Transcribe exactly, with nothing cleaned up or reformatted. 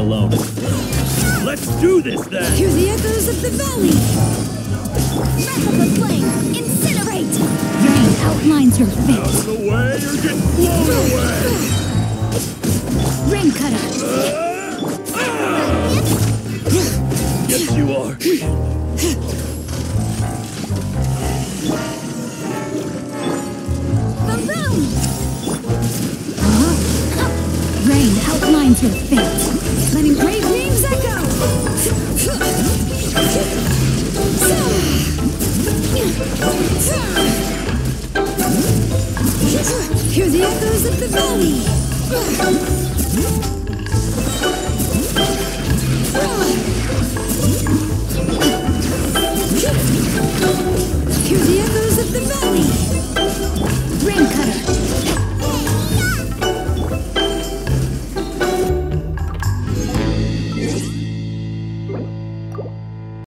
alone. Let's do this then! Hear the echoes of the valley! Wrap up a flame! Incinerate! Rain outlines your Out fate! of the way, you're getting blown away! Rain cutter! Uh, ah! Yes, you are. Boom! Huh? Rain outlines your fate! Letting brave names echo! Hear the echoes of the valley!